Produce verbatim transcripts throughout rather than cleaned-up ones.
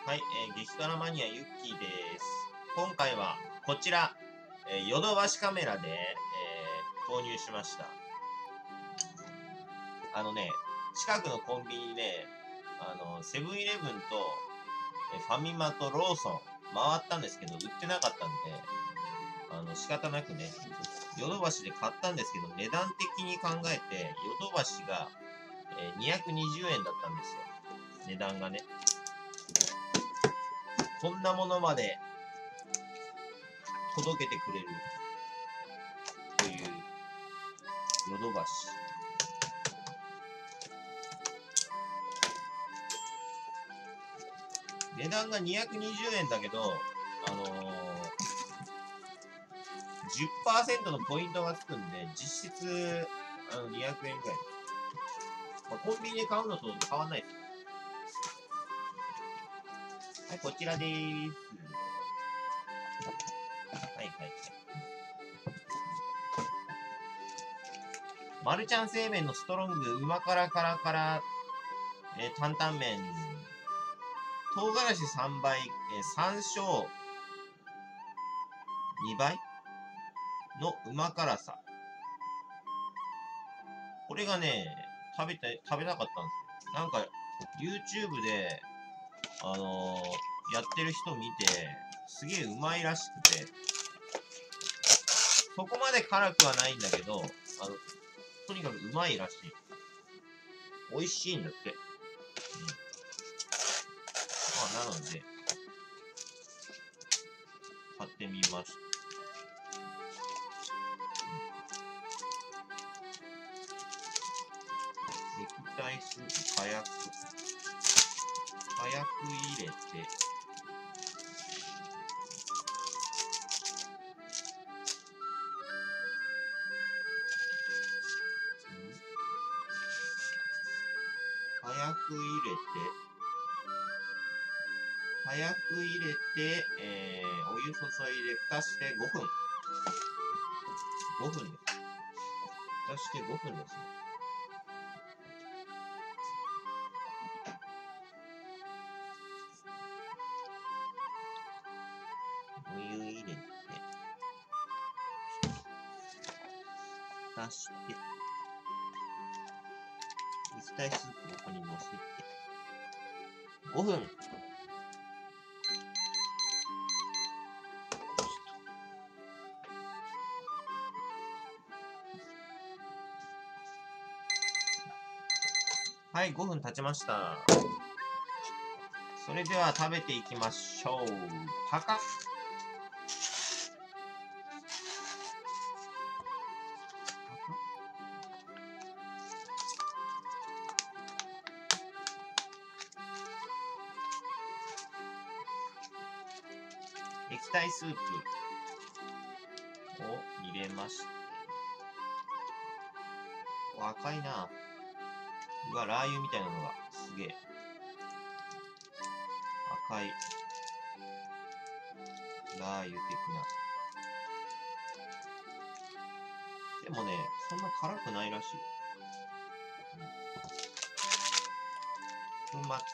はい、えー、激辛マニアユッキーです。今回はこちら、えーヨドバシカメラで、えー購入しました。あのね、近くのコンビニで、あの、セブンイレブンと、えーファミマとローソン回ったんですけど、売ってなかったんで、あの、仕方なくね、ヨドバシで買ったんですけど、値段的に考えて、ヨドバシが、えーにひゃくにじゅうえんだったんですよ。値段がね。こんなものまで届けてくれるというヨドバシ。値段がにひゃくにじゅうえんだけど、あのー、じゅっパーセントのポイントがつくんで、実質、あの、にひゃくえんぐらい。まあ、コンビニで買うのと変わんないです。はい、こちらでーす。はいはい。マルちゃん製麺のストロング、旨辛辛辛、えー、担々麺、唐辛子さんばい、えー、山椒にばいの旨辛さ。これがね、食べて、食べたかったんですよ。なんか、YouTube で、あのー、やってる人見て、すげえうまいらしくて、そこまで辛くはないんだけど、あの、とにかくうまいらしい。美味しいんだって。うん。まあ、なので、買ってみました。液体スープ火薬。火薬入れて、火薬入れて、火薬入れて、えー、お湯注いで蓋してごふん。ごふんです。蓋してごふんですね。お湯入れて、蓋して、液体スープここに乗せて、ごふん。はい、ごふん経ちました。それでは食べていきましょう。パカッ。液体スープを入れまして。赤いな。うわ、ラー油みたいなのがすげえ。赤い。ラー油的な。でもね、そんな辛くないらしい。粉末スープ。入れます。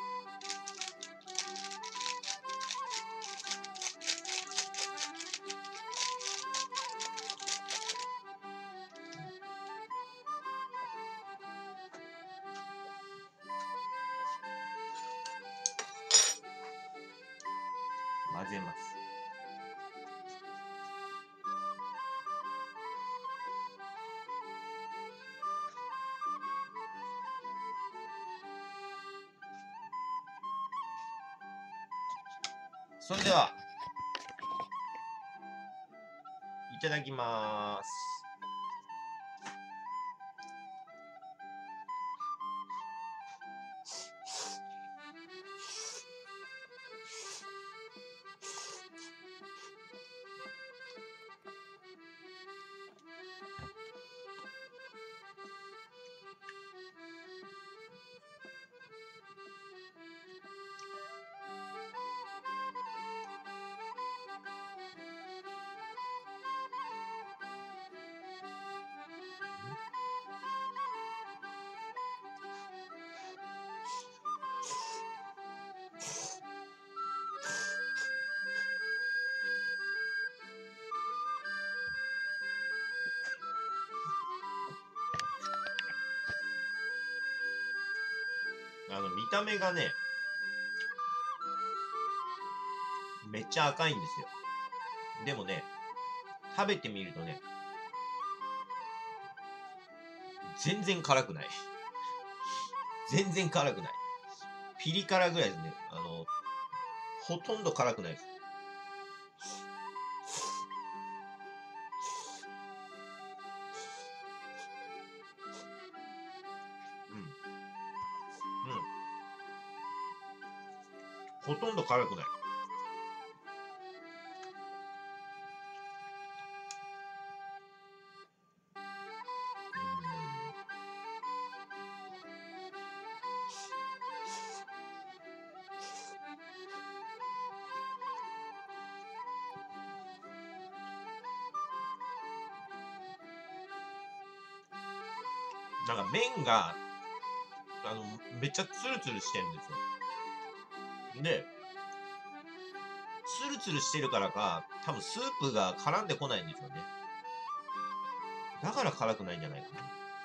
混ぜます。それでは、いただきまーす。 あの、見た目がね、めっちゃ赤いんですよ。でもね、食べてみるとね、全然辛くない。全然辛くない。ピリ辛ぐらいですね。あの、ほとんど辛くないです。うん。うん。ほとんど辛くない。なんか麺が、あの、めっちゃツルツルしてるんですよ。で、ツルツルしてるからか、多分スープが絡んでこないんですよね。だから辛くないんじゃないかな。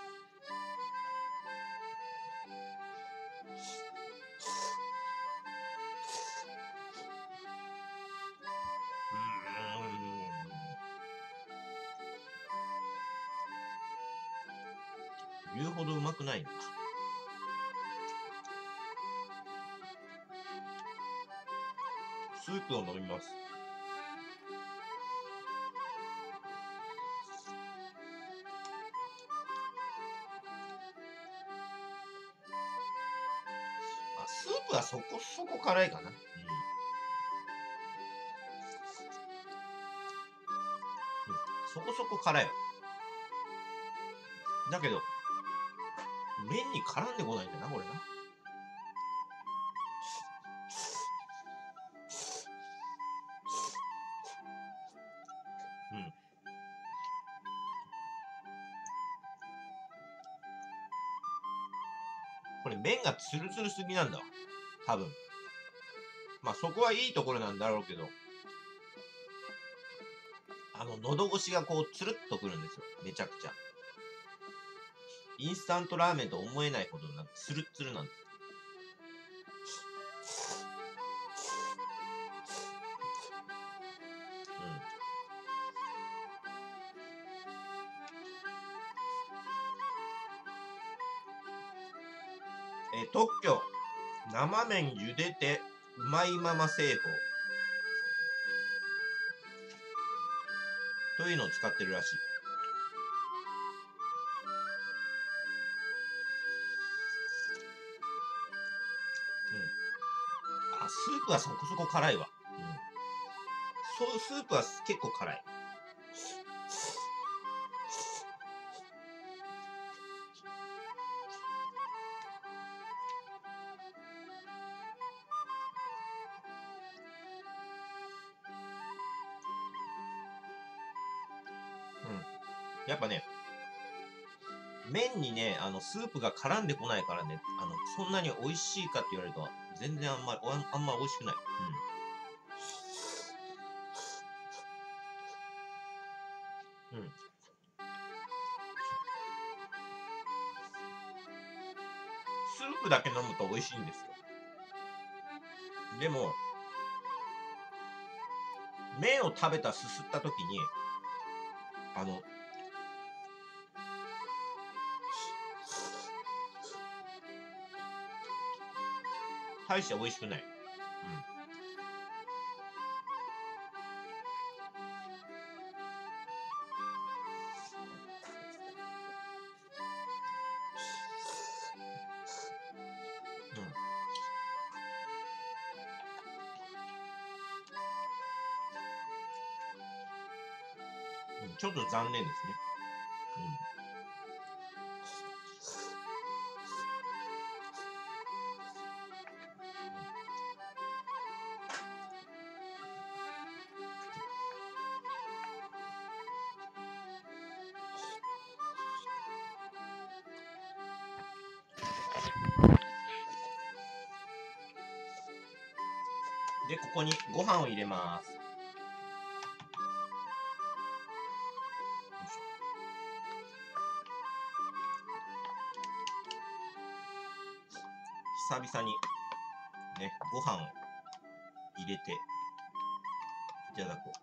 うーん。言うほどうまくないのか。スープを飲みます。あ、スープはそこそこ辛いかな。うん。うん、そこそこ辛い。だけど、麺に絡んでこないんだな、これな。うん。これ麺がツルツルすぎなんだわ。多分。まあそこはいいところなんだろうけど、あの、喉越しがこう、つるっとくるんですよ。めちゃくちゃ。インスタントラーメンと思えないほどなんかツルッツルなんです。うん。えー特許。生麺茹でてうまいまま製法というのを使ってるらしい。うん。あ、スープはそこそこ辛いわ。うん。そう、スープは結構辛い。うん。やっぱね、麺にね、あの、スープが絡んでこないからね、あの、そんなに美味しいかって言われると、全然あんまり、あんま美味しくない。うん。うん。スープだけ飲むと美味しいんですよ。でも、麺を食べた、すすった時に、あの、大して美味しくない。うん。うん。ちょっと残念ですね。うん。で、ここにご飯を入れます。よいしょ。 久々にね、ご飯入れていただこう。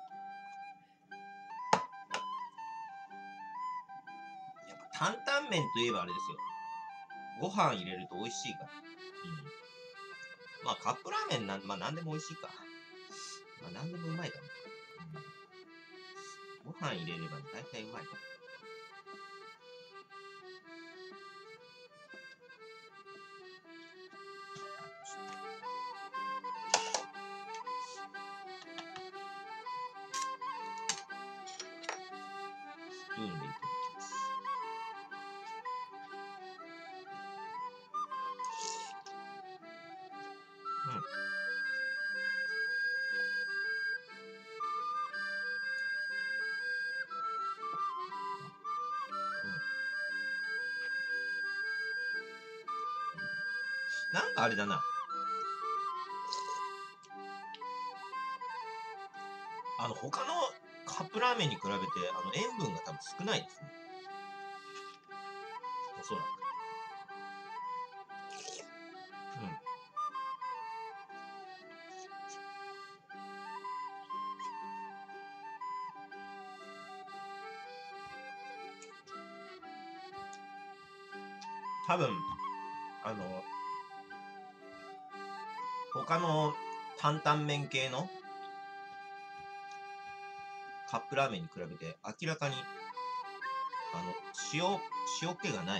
やっぱ担々麺といえばあれですよ。ご飯入れると美味しいから。うん。まあカップラーメンなん、まあなんでも美味しいか。まあなんでもうまいかも。うん、ご飯入れれば大体うまい。スプーンでいただきます。うん。なんかあれだな。あの、他のカップラーメンに比べて、あの、塩分が多分少ないですね。おそらく。うん。多分、あの、他の担々麺系のカップラーメンに比べて明らかに、あの、塩、塩気がない。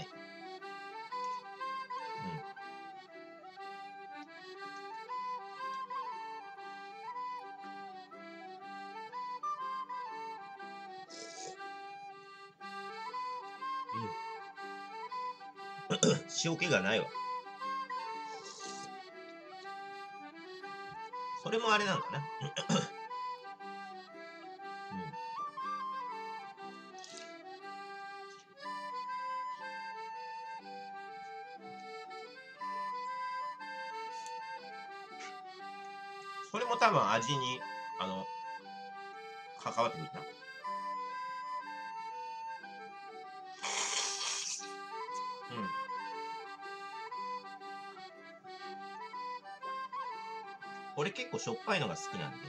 うん。うん。塩気がないわ。それもあれなんかな。うん。それも多分味に、あの、関わってくるな。うん。俺結構しょっぱいのが好きなんで。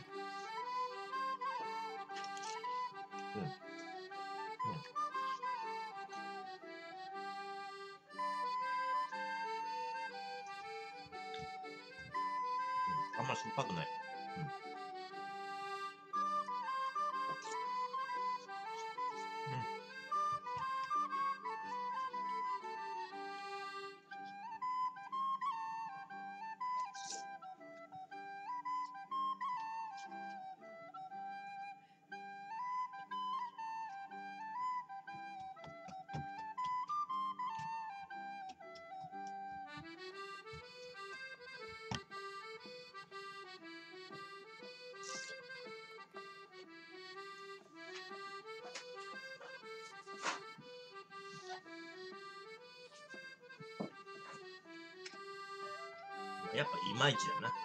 うん。うん。うん、あんましょっぱくない。うん。うん。やっぱいまいちだな。うん。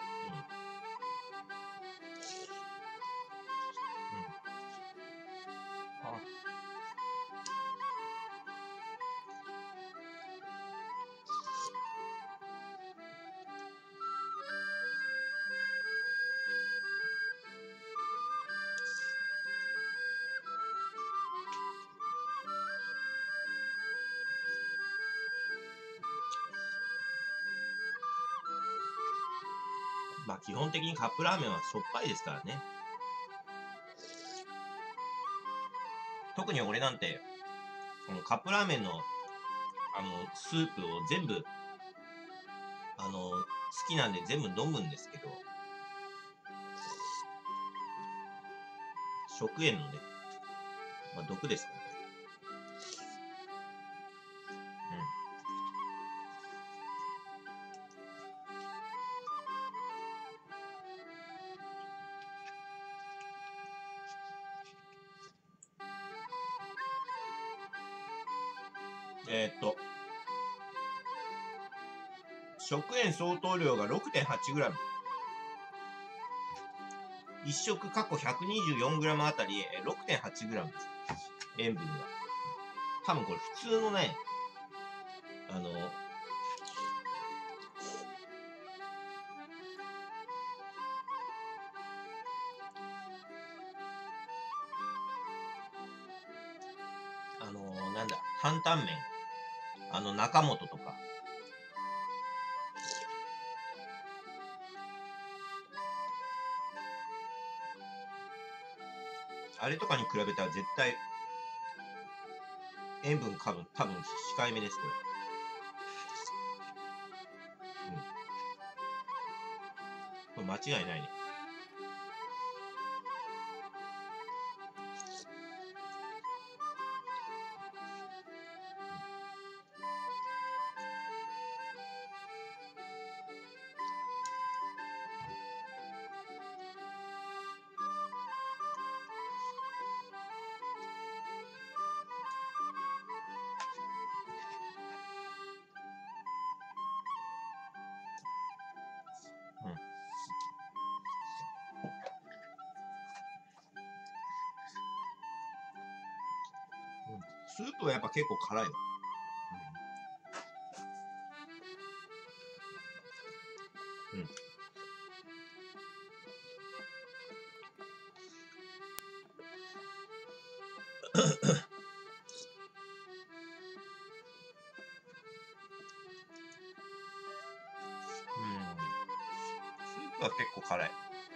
うん。あ、まあ基本的にカップラーメンはしょっぱいですからね。特に俺なんて、このカップラーメンの、あの、スープを全部、あの、好きなんで全部飲むんですけど、食塩のね、まあ毒ですからね。うん。えー、っと、食塩相当量が ろくてんはちグラム。一食過去 ひゃくにじゅうよんグラム あたり ろくてんはちグラム です。塩分が。多分これ普通のね、あの、 担々麺。あの、中本とか。あれとかに比べたら絶対、塩分多分、多分控えめです、これ。うん。これ間違いないね。うん。スープはやっぱ結構辛いわ。うん。うん。スープは結構辛い。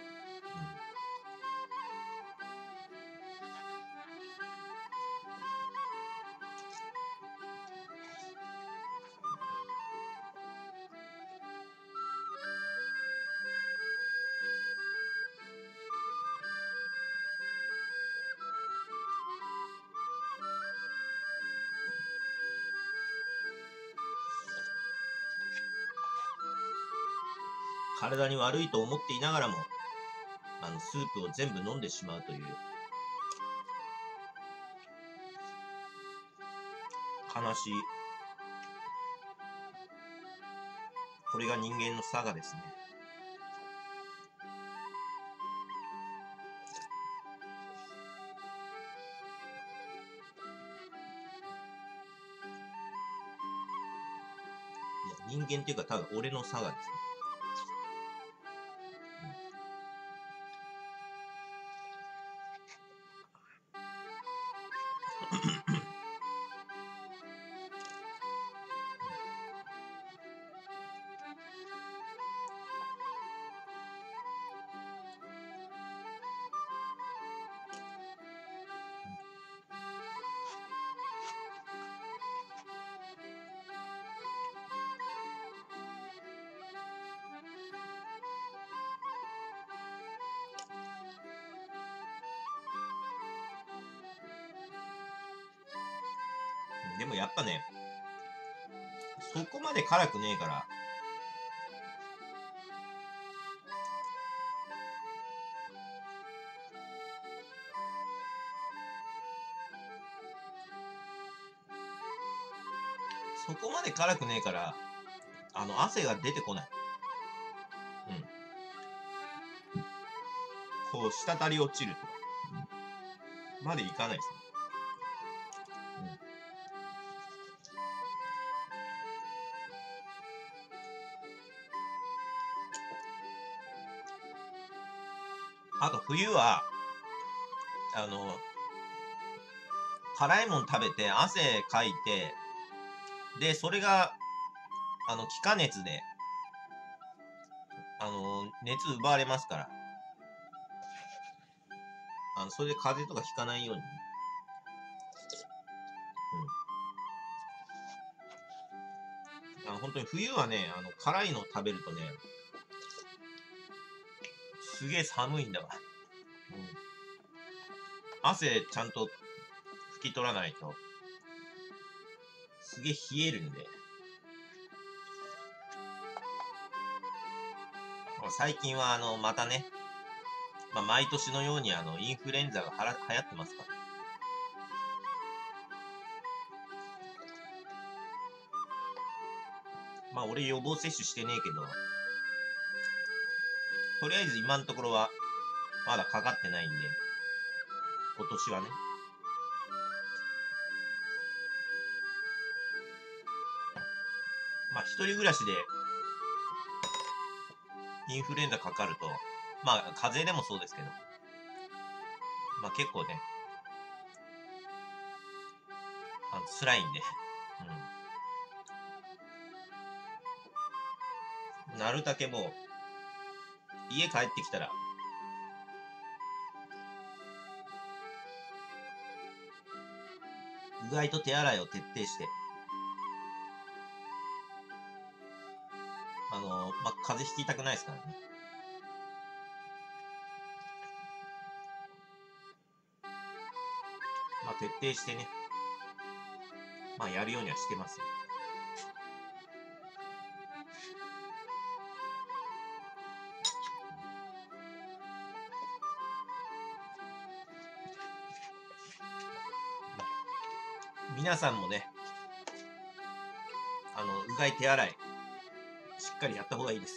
体に悪いと思っていながらも、あの、スープを全部飲んでしまうという、悲しい。これが人間の差がですね。いや、人間っていうか、ただ俺の差がですね。でもやっぱね、そこまで辛くねえから、そこまで辛くねえから、あの、汗が出てこない。うん。こう、滴り落ちるとか、までいかないですね。うん。あと、冬は、あの、辛いもん食べて、汗かいて、で、それが、あの、気化熱で、あの、熱奪われますから、あの、それで風邪とかひかないように。うん。あの、本当に冬はね、あの、辛いの食べるとね、すげえ寒いんだわ。うん。汗ちゃんと拭き取らないと、すげえ冷えるんで。最近はあの、またね、まあ、毎年のようにあの、インフルエンザがはら流行ってますから。まあ、俺予防接種してねえけど、とりあえず今のところは、まだかかってないんで、今年はね。まあ、一人暮らしで、インフルエンザかかると、まあ、風邪でもそうですけど、まあ結構ね、あの、 辛いんで。うん。なるだけもう、家帰ってきたら、うがいと手洗いを徹底して、あの、まあ、風邪ひきたくないですからね。まあ、徹底してね、まあ、やるようにはしてますよ。皆さんもね、あの、うがい手洗い、しっかりやった方がいいです。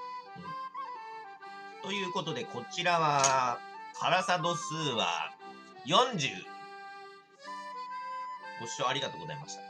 うん、ということで、こちらは、辛さ度数はよんじゅう。ご視聴ありがとうございました。